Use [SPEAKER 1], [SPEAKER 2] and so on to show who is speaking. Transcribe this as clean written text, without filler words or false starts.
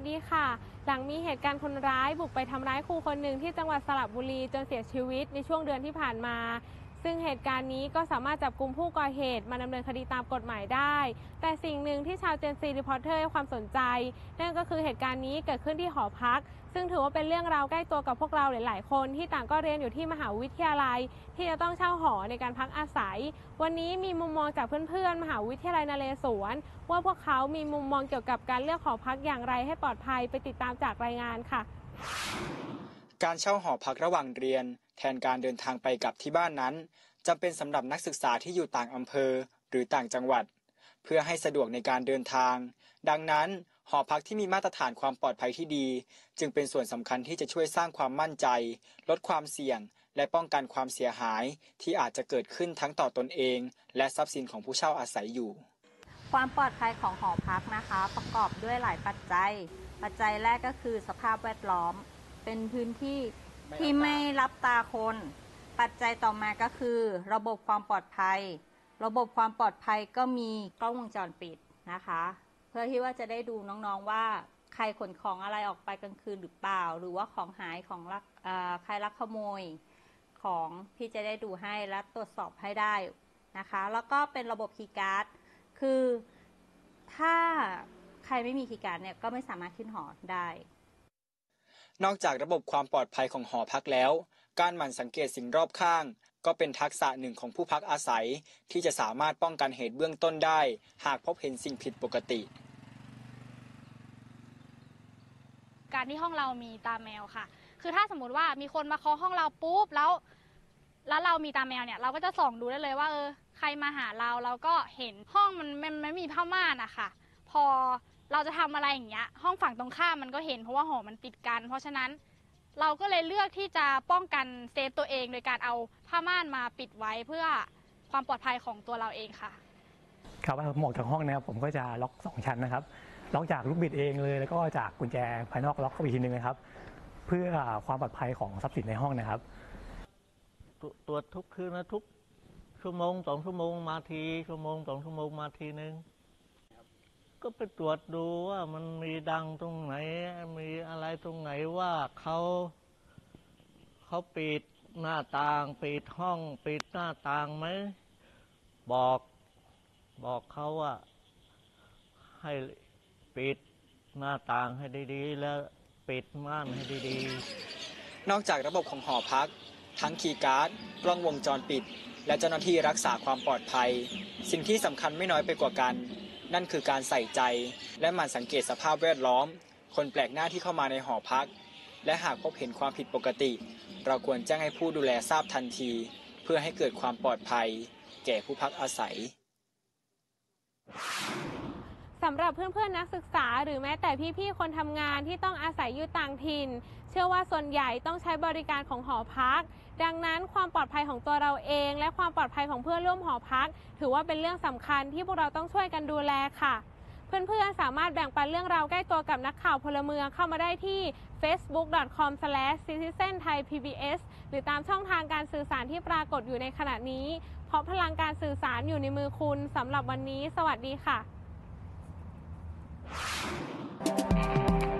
[SPEAKER 1] ดีค่ะหลังมีเหตุการณ์คนร้ายบุกไปทำร้ายครูคนหนึ่งที่จังหวัดสระบุรีจนเสียชีวิตในช่วงเดือนที่ผ่านมาซึ่งเหตุการณ์นี้ก็สามารถจับกุมผู้ก่อเหตุมาดำเนินคดีตามกฎหมายได้แต่สิ่งหนึ่งที่ชาวเจนซีรีพอร์เตอร์ให้ความสนใจนั่นก็คือเหตุการณ์นี้เกิดขึ้นที่หอพักซึ่งถือว่าเป็นเรื่องราวใกล้ตัวกับพวกเราหลายๆคนที่ต่างก็เรียนอยู่ที่มหาวิทยาลัยที่จะต้องเช่าหอในการพักอาศัยวันนี้มีมุมมองจากเพื่อนๆมหาวิทยาลัยนเรศวรว่าพวกเขามีมุมมองเกี่ยวกับการเลือกหอพักอย่างไรให้ปลอดภัยไปติดตามจากรายงานค่ะ
[SPEAKER 2] การเช่าหอพักระหว่างเรียนแทนการเดินทางไปกลับที่บ้านนั้นจำเป็นสำหรับนักศึกษาที่อยู่ต่างอำเภอหรือต่างจังหวัดเพื่อให้สะดวกในการเดินทางดังนั้นหอพักที่มีมาตรฐานความปลอดภัยที่ดีจึงเป็นส่วนสำคัญที่จะช่วยสร้างความมั่นใจลดความเสี่ยงและป้องกันความเสียหายที่อาจจะเกิดขึ้นทั้งต่อตนเองและทรัพย์สินของผู้เช่าอาศัยอยู่
[SPEAKER 3] ความปลอดภัยของหอพักนะคะประกอบด้วยหลายปัจจัยแรกก็คือสภาพแวดล้อมเป็นพื้นที่ที่ไม่รับตาคนปัจจัยต่อมาก็คือระบบความปลอดภัยก็มีกล้องวงจรปิดนะคะเพื่อที่ว่าจะได้ดูน้องๆว่าใครขนของอะไรออกไปกลางคืนหรือเปล่าหรือว่าของหายของใครลักขโมยของพี่จะได้ดูให้และตรวจสอบให้ได้นะคะแล้วก็เป็นระบบคีย์การ์ดคือถ้าใครไม่มีคีย์การ์ดเนี่ยก็ไม่สามารถขึ้นหอได้
[SPEAKER 2] นอกจากระบบความปลอดภัยของหอพักแล้วการหมั่นสังเกตสิ่งรอบข้างก็เป็นทักษะหนึ่งของผู้พักอาศัยที่จะสามารถป้องกันเหตุเบื้องต้นได้หากพบเห็นสิ่งผิดปกติ
[SPEAKER 4] การที่ห้องเรามีตาแมวค่ะคือถ้าสมมติว่ามีคนมาเคาะห้องเราปุ๊บแล้วเรามีตาแมวเนี่ยเราก็จะส่องดูได้เลยว่าใครมาหาเราก็เห็นห้องมันไม่มีผ้าม่านอะค่ะพอเราจะทำอะไรอย่างเงี้ยห้องฝั่งตรงข้ามมันก็เห็นเพราะว่าหอมันติดกันเพราะฉะนั้นเราก็เลยเลือกที่จะป้องกันเซฟตัวเองโดยการเอาผ้าม่านมาปิดไว้เพื่อความปลอดภัยของตัวเราเองค่ะ
[SPEAKER 5] ครับผมออกจากห้องนะครับผมก็จะล็อก2ชั้นนะครับล็อกจากลูกบิดเองเลยแล้วก็จากกุญแจภายนอกล็อกเข้าไปทีนึงนะครับเพื่อความปลอดภัยของทรัพย์สินในห้องนะครับ
[SPEAKER 6] ตรวจทุกคืนนะทุกชั่วโมง2 ชั่วโมงมาทีชั่วโมง2 ชั่วโมงมาทีนึงก็ไปตรวจดูว่ามันมีดังตรงไหนมีอะไรตรงไหนว่าเขาปิดหน้าต่างปิดห้องปิดหน้าต่างไหมบอกเขาว่าให้ปิดหน้าต่างให้ดีๆแล้วปิดม่านให้ดี
[SPEAKER 2] ๆนอกจากระบบของหอพักทั้งคีย์การ์ดกล้องวงจรปิดและเจ้าหน้าที่รักษาความปลอดภัยสิ่งที่สำคัญไม่น้อยไปกว่ากันนั่นคือการใส่ใจและหมั่นสังเกตสภาพแวดล้อมคนแปลกหน้าที่เข้ามาในหอพักและหากพบเห็นความผิดปกติเราควรแจ้งให้ผู้ดูแลทราบทันทีเพื่อให้เกิดความปลอดภัยแก่ผู้พักอาศัย
[SPEAKER 1] สำหรับเพื่อนๆนักศึกษาหรือแม้แต่พี่ๆคนทำงานที่ต้องอาศัยอยู่ต่างถิ่นเชื่อว่าส่วนใหญ่ต้องใช้บริการของหอพักดังนั้นความปลอดภัยของตัวเราเองและความปลอดภัยของเพื่อนร่วมหอพักถือว่าเป็นเรื่องสำคัญที่พวกเราต้องช่วยกันดูแลค่ะเพื่อนๆสามารถแบ่งปันเรื่องราวใกล้ตัวกับนักข่าวพลเมืองเข้ามาได้ที่ facebook.com/citizenthaipbs หรือตามช่องทางการสื่อสารที่ปรากฏอยู่ในขณะนี้เพราะพลังการสื่อสารอยู่ในมือคุณสำหรับวันนี้สวัสดีค่ะ